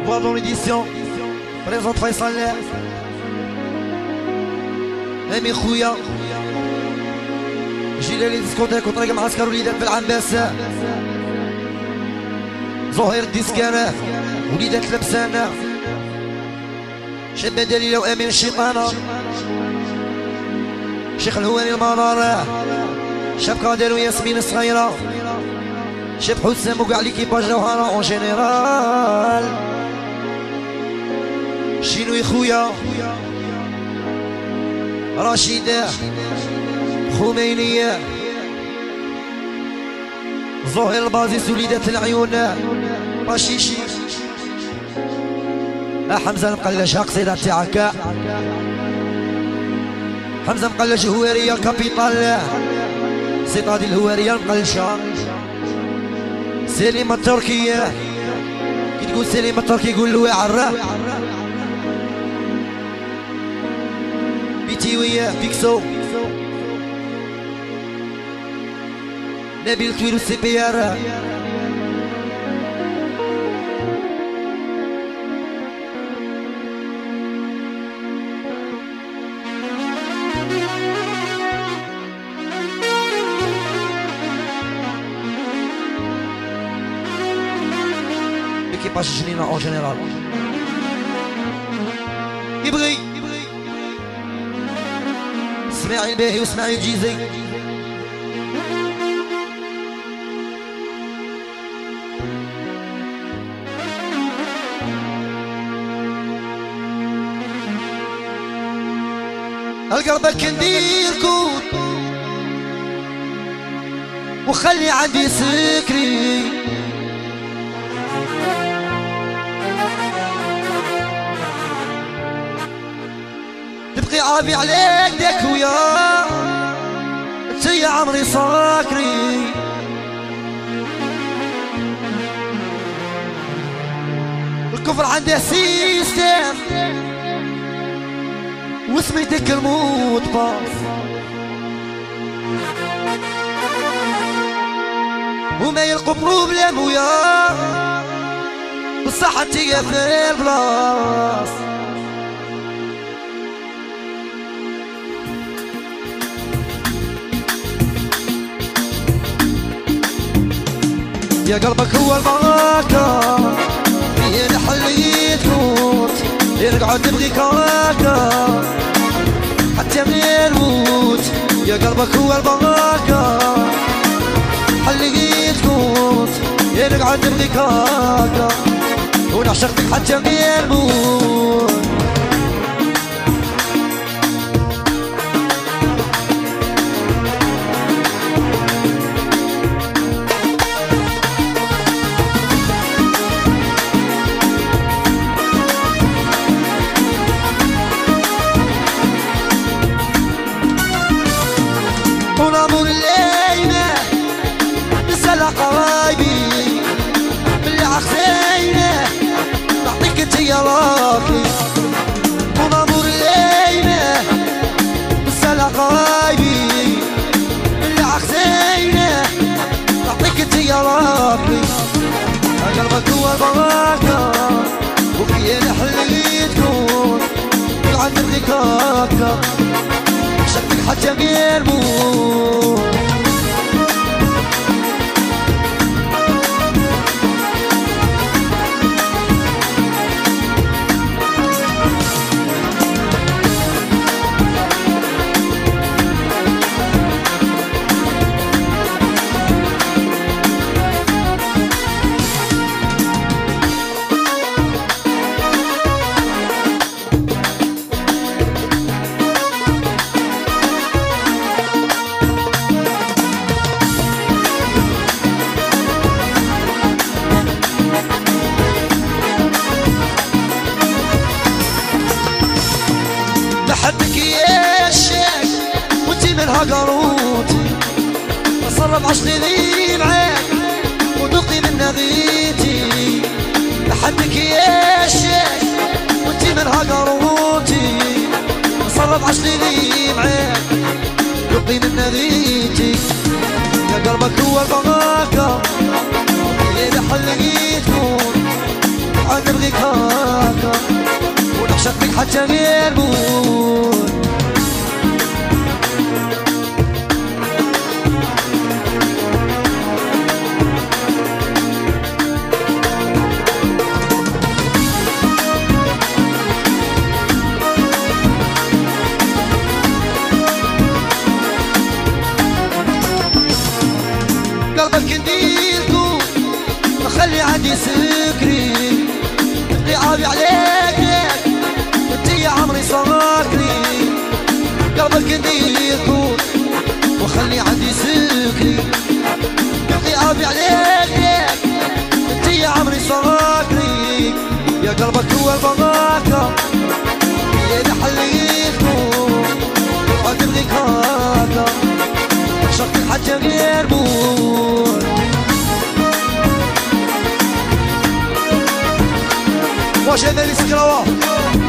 voix dans l'édition. Présente Fayçal. أمي خويا جيلة لي ديسكوتيك وطريق معسكر وليدات بالعنباس. زهير الديسكانة وليدات لبسانة. شابة دليلة وأمين الشيطانة. شيخ الهواني المنارة. شاب قادر وياسمين الصغيرة. شاب حسام وكاع ليكيباج جوهرة اون جينيرال. شينوي خويا رشيدة خمينية. زهير البازيس وليدات العيون باشيشي. حمزة المقلش قصيدة تاعك. حمزة مقلش هوارية كابيطال. سيطادي الهوارية المقلشة. سليمة التركية كي تقول سليمة التركي يقول له عراه. بيتيوية بيكسو نبيل تويلو سي بي ار. l'équipage جنينة en général يبغي اسماعيل باهي واسماعيل جيزي. القلبك ندير كون وخلي عندي سكري. تبقي عابي عليك ديك ويا انت يا عمري ساكري. الكفر عنده سيستم وسميتك الموت باص. وما يلقوا بروبليم ويا بصح انت يا في البلاص. يا قلبك هو البنكة فيه الحل يتموت. يرقعد تبغيك هكا حتى من الموت. يا قلبك هو البنكة حل يتموت. يرقعد تبغيك هكا ونعشقك حتى من الموت. ونامور الليلة نسأل قرايبي باللي عخزينة نعطيك انت يا راكي. ونامور الليلة نسأل قرايبي باللي عخزينة نعطيك انت يا راكي. قلبك هو البركة وفيه الحل تكون وعند الركاكة شكلك حتى بيرمون. بحبك يا شيخ وانتي منها قروتي. بصرف عشقي ذي معاك وذوقي من نغيتي. بحبك يا شيخ وانتي منها قروتي. بصرف عشقي ذي معاك ذوقي من نغيتي. يا قلبك هو البنكة اللي بحلقي تكون عاد نبغيك حتى غير موت. قلبك نديركو خلي عندي سكري لعابي عليك انت يا عمري صاكري. قلبك نديركو وخلي عندي سكري لعابي عليك انت يا عمري صاكري. يا قلبك هو البناكة يا نحليكو وتبغيك هاكا شرطي حتى غير موت. واش هذا اللي سكراوه